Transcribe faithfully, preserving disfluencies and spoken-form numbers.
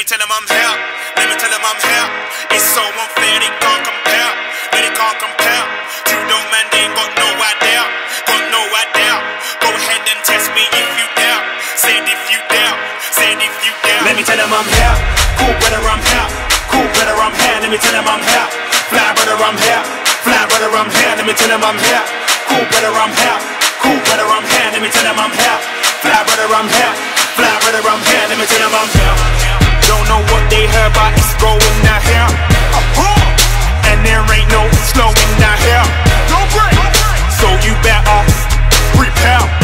tell them I'm here. Let me tell them I'm here. It's so unfair, they can't compare. No, they can't compare. You know, man, they ain't got no idea. Got no idea. Go ahead and test me if you dare. Say it if you dare. Say it if you dare. Let me tell them I'm here. Cool brother, I'm here. Cool brother, I'm here. Let me tell them I'm here. Fly brother, I'm here. Fly brother, I'm here. Let me tell them I'm here. Cool brother, I'm here. Cool brother, I'm here. Let me tell them I'm here. Fly brother, I'm here. Fly brother, I'm here. Let me tell them I'm here. Don't know what they heard, but it's going down here. And there ain't no slowing down here. So you better prepare.